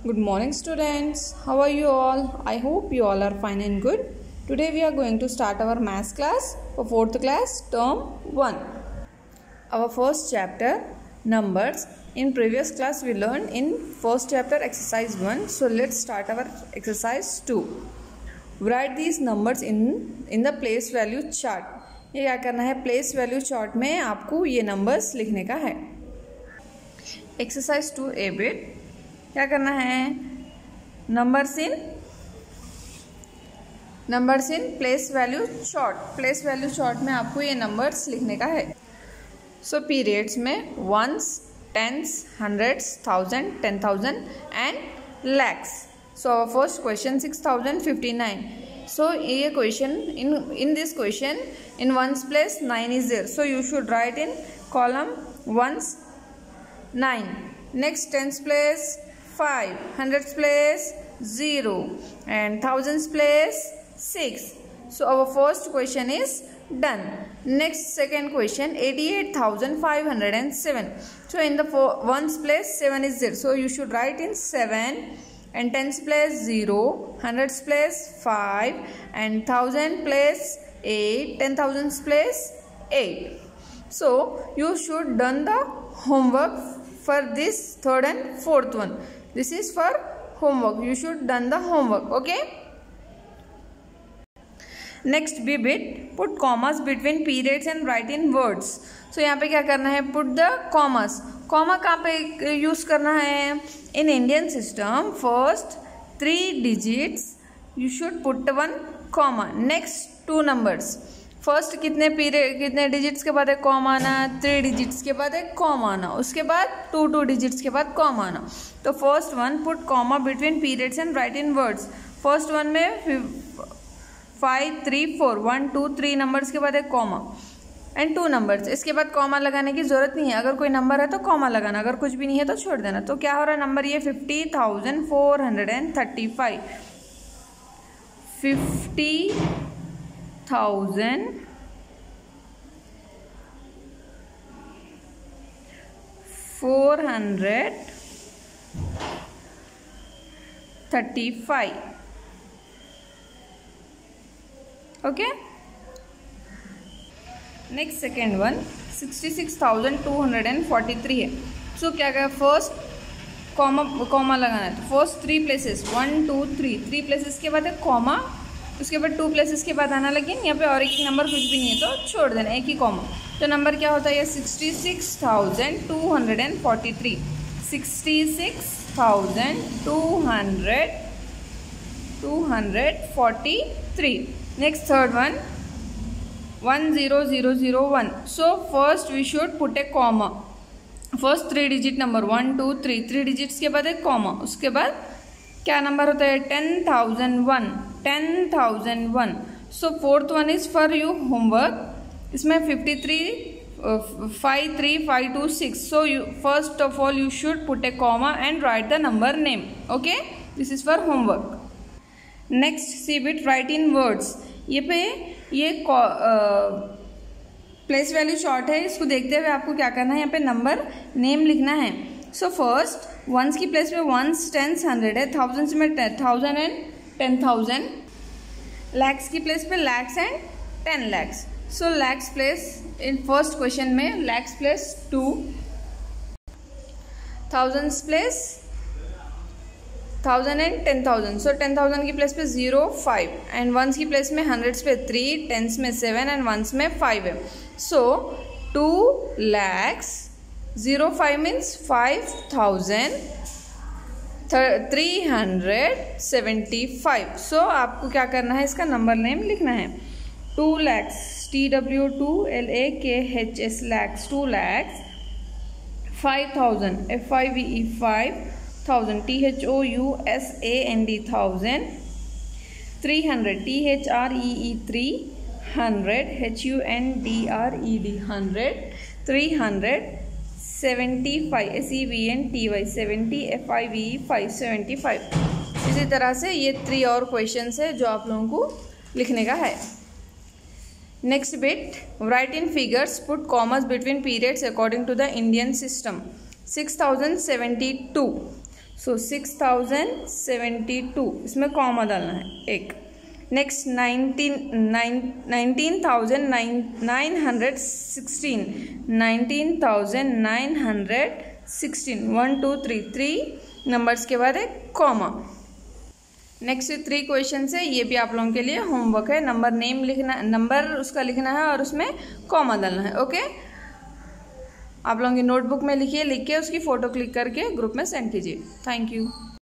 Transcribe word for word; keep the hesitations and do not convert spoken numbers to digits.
Good morning students. How are you all? I hope you all are fine and good. Today we are going to start our maths class for fourth class term one. Our first chapter numbers. In previous class we learned in first chapter exercise one. So let's start our exercise two. Write these numbers in in the place value chart. ये क्या करना है, place value चार्ट में आपको ये numbers लिखने का है. एक्सरसाइज टू ए बिट क्या करना है, numbers in numbers in place value chart. प्लेस वैल्यू चार्ट में आपको ये नंबर्स लिखने का है. सो so, पीरियड्स में ones, tens, hundreds, thousand, ten thousand and lakhs. So first question six thousand fifty nine. So ये question in in this question in ones place nine is there. So you should write in column ones nine. Next tens place five, hundreds place zero, and thousands place six. So our first question is done. Next second question eighty-eight thousand five hundred seven. So in the ones place seven is there. So you should write in seven, and tens place zero, hundreds place five, and thousand place eight, ten thousands place eight. So you should done the homework for this third and fourth one. This is for homework. You should done the homework. Okay. Next B bit, put commas between periods and write in words. So यहाँ पे क्या करना है, put the commas. comma कहाँ पे use करना है, in Indian system first three digits you should put one comma. Next two numbers, first कितने पीरियड कितने डिजिट्स के बाद एक कॉम आना, थ्री डिजिट्स के बाद एक कॉम आना, उसके बाद टू टू डिजिट्स के बाद कॉम आना. तो first one put comma between periods and write in words. First one में five three four, one two three numbers के बाद एक कॉमा एंड टू नंबर्स. इसके बाद कॉमा लगाने की जरूरत नहीं है. अगर कोई नंबर है तो कॉमा लगाना, अगर कुछ भी नहीं है तो छोड़ देना. तो क्या हो रहा है, नंबर ये fifty thousand four hundred and thirty five. Fifty thousand four hundred thirty five. Okay. Next second one sixty six thousand two hundred and forty three है. सो क्या क्या फर्स्ट कॉमा कॉमा लगाना है. तो first three places one two three three places के बाद एक comma, उसके बाद टू प्लेसेस के बाद आना. लेकिन यहाँ पे और एक नंबर कुछ भी नहीं है तो छोड़ देना, एक ही कॉमा. तो नंबर क्या होता है, ये sixty six thousand two hundred and forty three. Sixty six thousand two hundred two hundred forty three. Next third one one zero zero zero one. So first we should put a comma. First three digit number one two three three digits के बाद एक comma. उसके बाद क्या number होता है, ten thousand one ten thousand one. So fourth one is for you homework. इसमें fifty three five three five two six. So you first of all you should put a comma and write the number name. Okay, this is for homework. Next C bit write in words. ये पे ये place value short है, इसको देखते हुए आपको क्या करना है, यहाँ पे नंबर नेम लिखना है. सो फर्स्ट वंस की प्लेस में वंस, टेंस, हंड्रेड है. थाउजेंड्स में thousand and ten thousand. Lakhs की प्लेस पे lakhs and ten lakhs. So lakhs place in first question में lakhs place two, thousands place thousand and ten thousand. So ten thousand की place पे zero five and ones की place में hundreds पे three, tens में seven and ones में five है. So to lakhs zero five means five thousand three hundred seventy five. So आपको क्या करना है, इसका नंबर नेम लिखना है. Two lakhs, T W O L A K H S lakhs, two lakhs. Five thousand, F I V E five thousand, T H O U S A N D thousand. Three hundred, T H R E E three hundred, H U N D R E D hundred. Three hundred seventy five, S E V N T Y seventy, F I V E five seventy five. इसी तरह से ये three और questions है जो आप लोगों को लिखने का है. Next bit, write in figures, put commas between periods according to the Indian system. Six thousand seventy two. So six thousand seventy two, इसमें कॉमा डालना है एक। Next nineteen nine nineteen thousand nine nine hundred sixteen, nineteen thousand nine hundred sixteen, one two three, three numbers के बाद एक comma. Next three question है, ये भी आप लोगों के लिए होमवर्क है। नंबर नेम लिखना, नंबर उसका लिखना है और उसमें कॉमा डालना है। ओके, आप लोगों की नोटबुक में लिखिए, लिख के उसकी फ़ोटो क्लिक करके ग्रुप में सेंड कीजिए। Thank you.